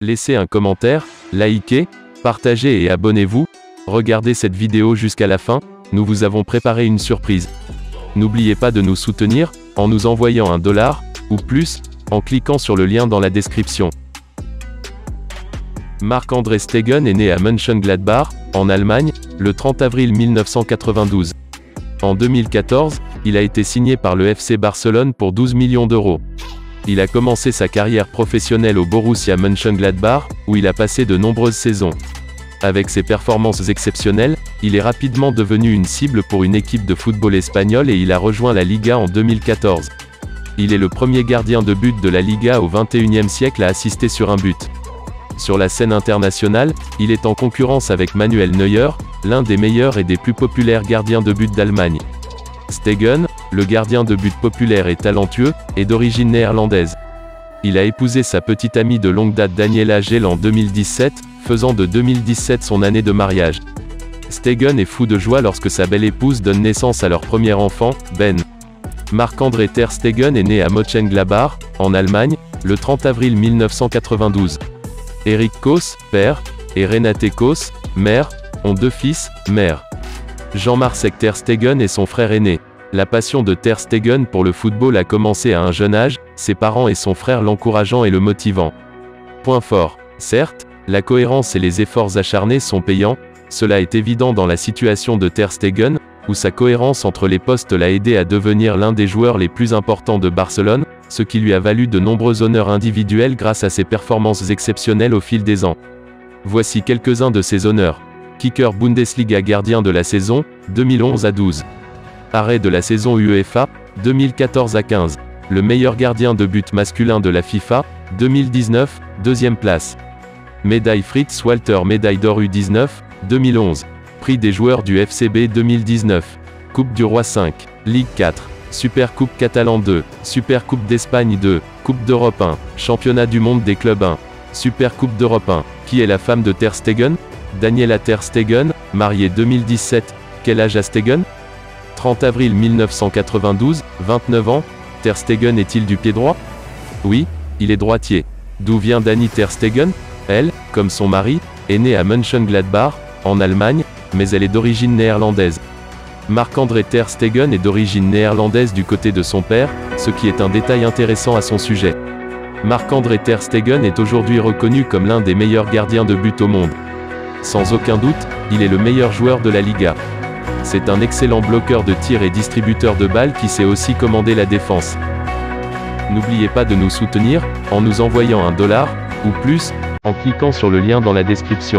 Laissez un commentaire, likez, partagez et abonnez-vous. Regardez cette vidéo jusqu'à la fin, nous vous avons préparé une surprise. N'oubliez pas de nous soutenir, en nous envoyant $1 ou plus, en cliquant sur le lien dans la description. Marc-André Stegen est né à Mönchengladbach, en Allemagne, le 30 avril 1992. En 2014, il a été signé par le FC Barcelone pour 12 millions d'euros. Il a commencé sa carrière professionnelle au Borussia Mönchengladbach, où il a passé de nombreuses saisons. Avec ses performances exceptionnelles, il est rapidement devenu une cible pour une équipe de football espagnole et il a rejoint la Liga en 2014. Il est le premier gardien de but de la Liga au XXIe siècle à assister sur un but. Sur la scène internationale, il est en concurrence avec Manuel Neuer, l'un des meilleurs et des plus populaires gardiens de but d'Allemagne. Stegen, le gardien de but populaire et talentueux, est d'origine néerlandaise. Il a épousé sa petite amie de longue date Daniela Gell en 2017, faisant de 2017 son année de mariage. Stegen est fou de joie lorsque sa belle épouse donne naissance à leur premier enfant, Ben. Marc-André ter Stegen est né à Mönchengladbach, en Allemagne, le 30 avril 1992. Eric Kos, père, et Renate Kos, mère, ont deux fils, mère. Jean-Marc ter Stegen est son frère aîné. La passion de ter Stegen pour le football a commencé à un jeune âge, ses parents et son frère l'encourageant et le motivant. Point fort. Certes, la cohérence et les efforts acharnés sont payants, cela est évident dans la situation de ter Stegen, où sa cohérence entre les postes l'a aidé à devenir l'un des joueurs les plus importants de Barcelone, ce qui lui a valu de nombreux honneurs individuels grâce à ses performances exceptionnelles au fil des ans. Voici quelques-uns de ses honneurs. Kicker Bundesliga gardien de la saison, 2011 à 12. Arrêt de la saison UEFA, 2014 à 15. Le meilleur gardien de but masculin de la FIFA, 2019, deuxième place. Médaille Fritz Walter médaille d'or U19, 2011. Prix des joueurs du FCB 2019. Coupe du Roi 5. Ligue 4. Super Coupe Catalan 2. Super Coupe d'Espagne 2. Coupe d'Europe 1. Championnat du monde des clubs 1. Super Coupe d'Europe 1. Qui est la femme de ter Stegen? Daniela ter Stegen, mariée 2017. Quel âge a Stegen? 30 avril 1992, 29 ans. Ter Stegen est-il du pied droit? Oui, il est droitier. D'où vient Dani ter Stegen? Elle, comme son mari, est née à Mönchengladbach, en Allemagne, mais elle est d'origine néerlandaise. Marc-André ter Stegen est d'origine néerlandaise du côté de son père, ce qui est un détail intéressant à son sujet. Marc-André ter Stegen est aujourd'hui reconnu comme l'un des meilleurs gardiens de but au monde. Sans aucun doute, il est le meilleur joueur de la Liga. C'est un excellent bloqueur de tir et distributeur de balles qui sait aussi commander la défense. N'oubliez pas de nous soutenir, en nous envoyant $1 ou plus, en cliquant sur le lien dans la description.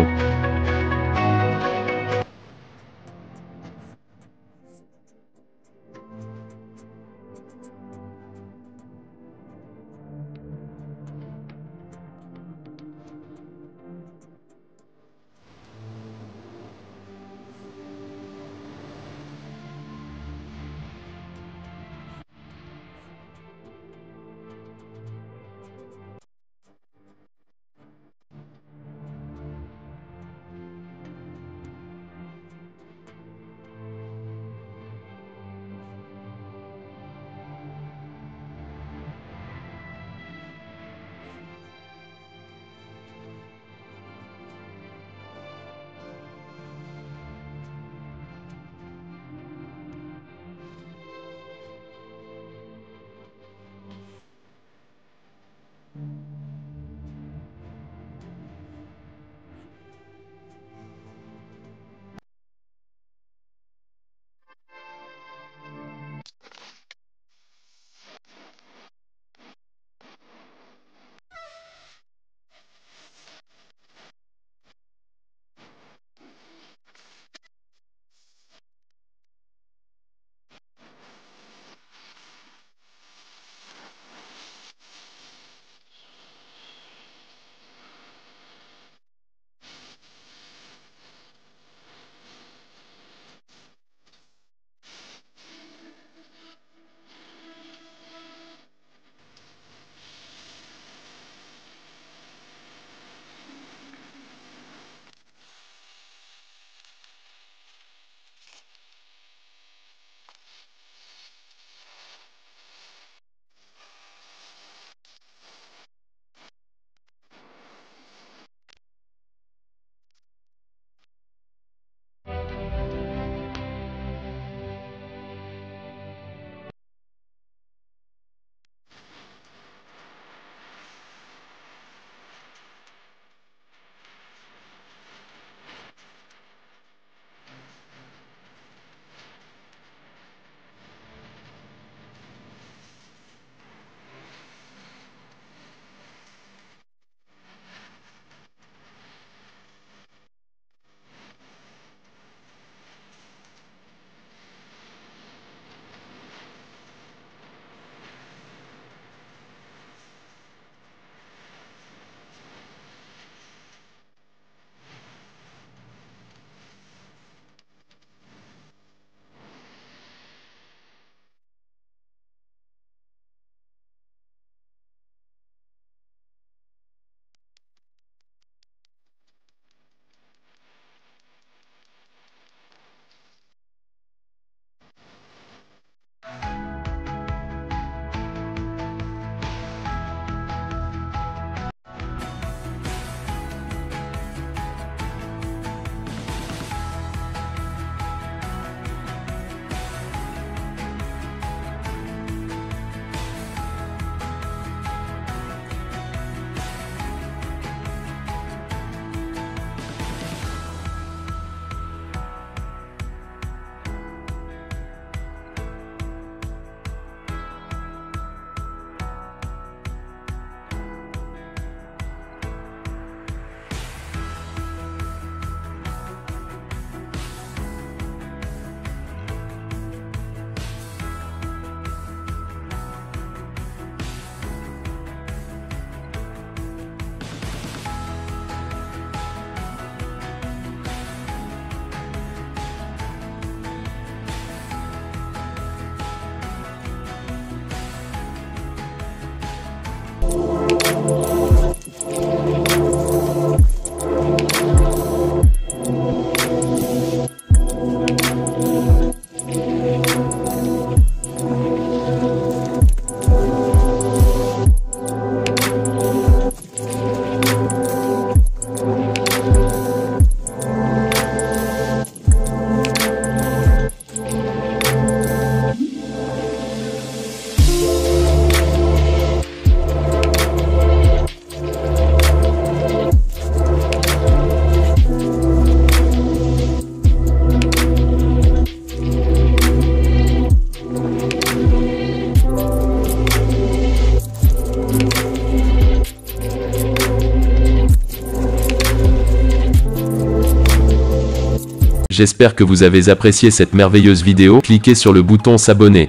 J'espère que vous avez apprécié cette merveilleuse vidéo. Cliquez sur le bouton s'abonner.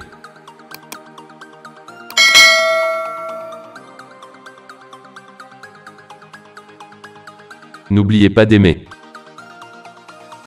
N'oubliez pas d'aimer.